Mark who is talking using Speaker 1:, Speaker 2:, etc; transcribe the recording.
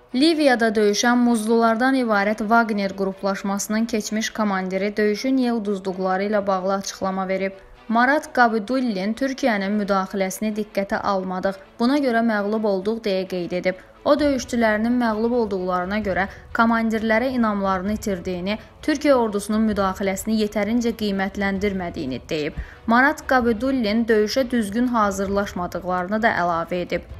Speaker 1: Liviyada döyüşən muzlulardan ibarət Wagner qruplaşmasının keçmiş komandiri döyüşü niyə uduzduqları ilə bağlı açıqlama verib. Marat Qabidullin Türkiyənin müdaxiləsini diqqətə almadıq, buna görə məğlub olduq deyə qeyd edib. O, döyüşçülərinin məğlub olduqlarına görə komandirlərə inamlarını itirdiyini, Türkiyə ordusunun müdaxiləsini yetərincə qiymətləndirmədiyini deyib. Marat Qabidullin döyüşə düzgün hazırlaşmadıqlarını da əlavə edib.